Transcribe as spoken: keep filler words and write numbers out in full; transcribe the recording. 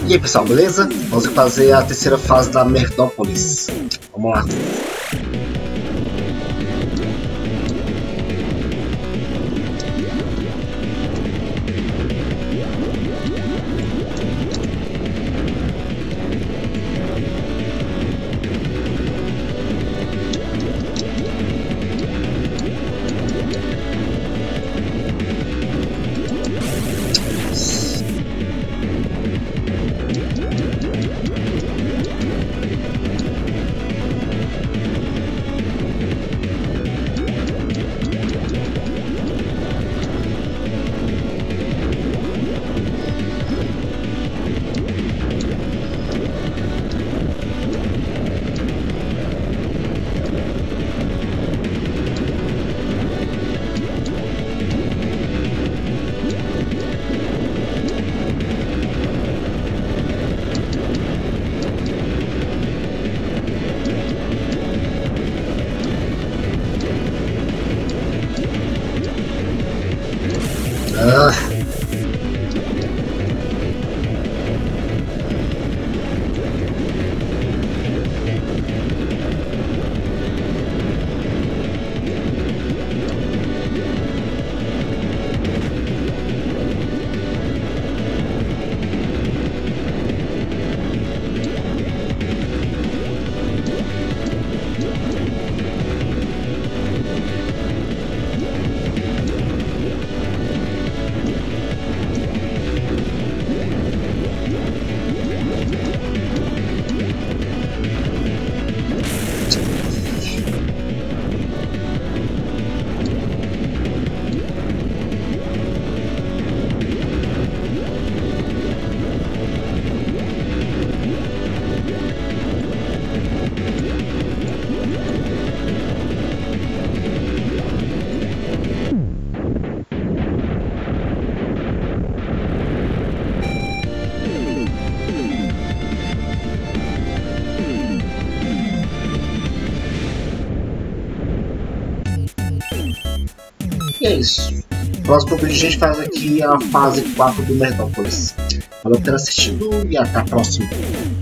E aí pessoal, beleza? Vamos fazer a terceira fase da Merdópolis. Vamos lá. Ah. E é isso. Próximo vídeo a gente faz aqui a fase quatro do Merdópolis. Valeu por ter assistido e até a próxima.